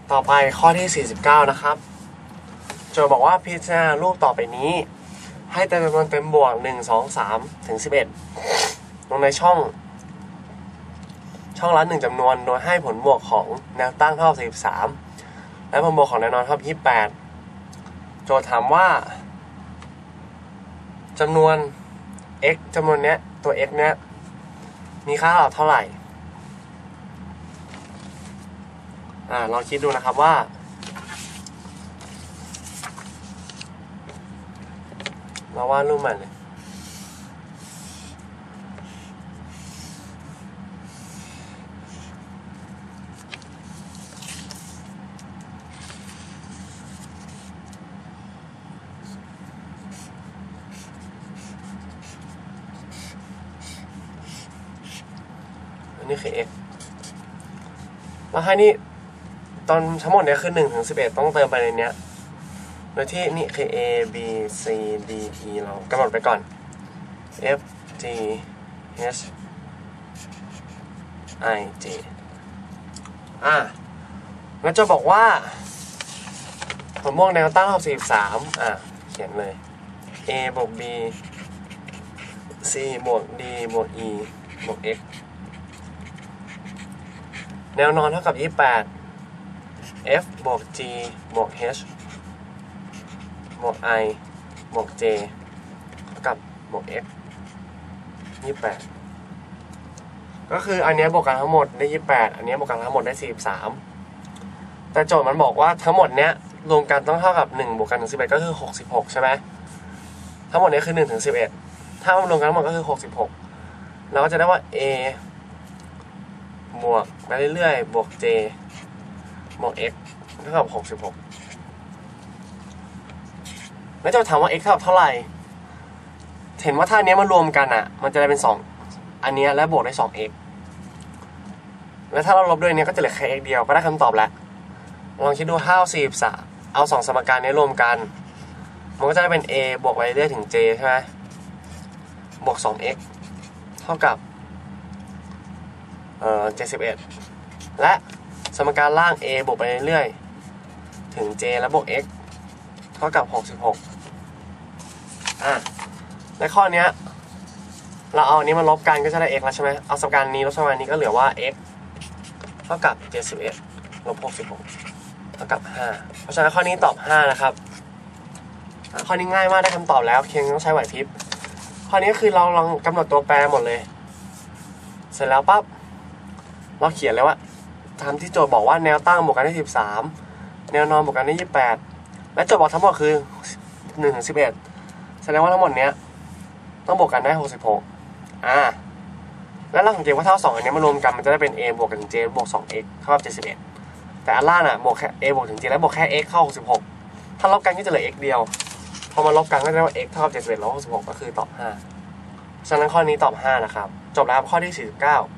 ต่อไปข้อที่49นะครับโจทย์บอกว่าพิจารณารูปต่อไปนี้ให้เต็มจำนวนเต็มบวก1 2 3ถึง11ลงในช่องละ1จำนวนโดยให้ผลบวกของแนวตั้งเท่า43และผลบวกของแนวนอนเท่า28โจทย์ถามว่าจำนวน x จำนวนเนี้ยตัว x เนี้ยมีค่าเท่าไหร่ลองคิดดูนะครับว่าเราวาดรูปใหม่เลยอันนี้คือ x แล้วให้นี่ตอนทั้งหมดเนี้ยคือ1 ถึง 11ต้องเติมไปในเนี้ยโดยที่นี่คือ a b c d e เรากำหนดไปก่อน f g h i j แล้วจะบอกว่าผลบวกแนวตั้งเท่า43เขียนเลย a บวก b c บวก d บวก e บวก x แนวนอนเท่ากับ28 f บวก g บวก h บวก i บวก j เท่ากับบวก x 28ก็คืออันนี้บวกกันทั้งหมดได้28อันนี้บวกกันทั้งหมดได้43แต่โจทย์มันบอกว่าทั้งหมดเนี้ยรวมกันต้องเท่ากับ1บวกกันถึง11ก็คือ66ใช่ไหมทั้งหมดนี้คือ1ถึง11ถ้ามันรวมกันทั้งหมดก็คือ66เราก็จะได้ว่า a บวกไปเรื่อยๆบวก j บวก x เท่ากับ66แล้วจะถามว่า x เท่ากับเท่าไหร่เห็นว่าถ้าอันนี้มันรวมกันมันจะได้เป็น2อันนี้และบวกได้ 2x แล้วถ้าเราลบด้วยนี้ก็จะเหลือแค่ x เดียวก็ได้คำตอบแล้วลองคิดดู43เอา2สมการนี้รวมกันมันก็จะได้เป็น a บวกไปเรื่อยถึง j ใช่ไหมบวก 2x เท่ากับ71และสมการล่าง a บวกไปเรื่อยถึง j แล้วบวก x เท่ากับ66ในข้อนี้เราเอาอันนี้มาลบกันก็จะได้ x แล้วใช่ไหมเอาสมการนี้ลบสมการนี้ก็เหลือว่า x เท่ากับ71ลบ66เท่ากับ5เพราะฉะนั้นข้อนี้ตอบ5นะครับข้อนี้ง่ายมากได้คำตอบแล้วเพียงต้องใช้ไหวพริบข้อนี้คือเราลองกำหนดตัวแปรหมดเลยเสร็จแล้วปั๊บเราเขียนเลยว่าตามที่โจทย์บอกว่าแนวตั้งบวกกันได้13แนวนอนบวกกันได้28และโจทย์บอกทั้งหมดคือ1 ถึง 11แสดงว่าทั้งหมดเนี้ยต้องบวกกันได้66แล้วเราสังเกตว่าเท่า2อันนี้มารวมกันมันจะได้เป็น a บวกกับ j บวก 2x เท่ากับ71แต่อันล่างบวกแค่ a บวกถึง j แล้วบวกแค่ x เท่า66ถ้าลบกันก็จะเหลือ x เดียวพอมาลบกันก็จะได้ว่า x เท่ากับ71ลบ66ก็คือตอบ5ฉะนั้นข้อนี้ตอบ5นะครับจบแล้วข้อที่49